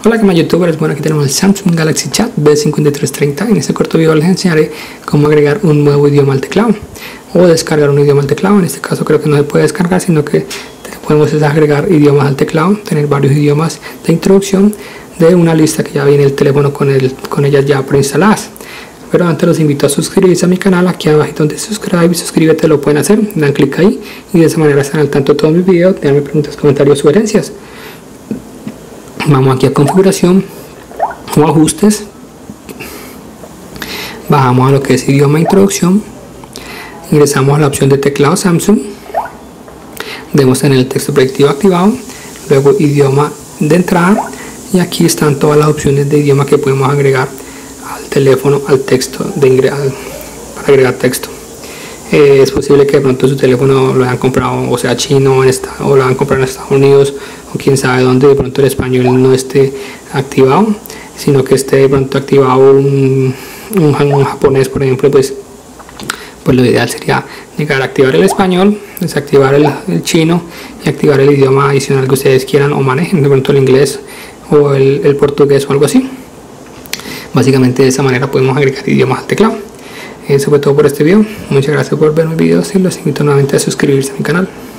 Hola que más youtubers, bueno, aquí tenemos el Samsung Galaxy Chat B5330. En este corto video les enseñaré cómo agregar un nuevo idioma al teclado o descargar un idioma al teclado. En este caso creo que no se puede descargar, sino que podemos agregar idiomas al teclado, tener varios idiomas de introducción de una lista que ya viene el teléfono con ellas ya preinstaladas. Pero antes los invito a suscribirse a mi canal. Aquí abajo donde suscríbete lo pueden hacer, dan clic ahí y de esa manera están al tanto de todos mis videos, denme preguntas, comentarios, sugerencias. Vamos aquí a configuración o ajustes, bajamos a lo que es idioma introducción, ingresamos a la opción de teclado Samsung, debemos tener el texto predictivo activado, luego idioma de entrada, y aquí están todas las opciones de idioma que podemos agregar al teléfono, al texto para agregar texto. Es posible que de pronto su teléfono lo hayan comprado, o sea chino, o lo hayan comprado en Estados Unidos, o quién sabe dónde, de pronto el español no esté activado, sino que esté de pronto activado un japonés, por ejemplo. Pues lo ideal sería llegar a activar el español, desactivar el chino y activar el idioma adicional que ustedes quieran o manejen, de pronto el inglés o el portugués o algo así. Básicamente de esa manera podemos agregar idiomas al teclado. Eso fue todo por este video. Muchas gracias por ver mis videos y los invito nuevamente a suscribirse a mi canal.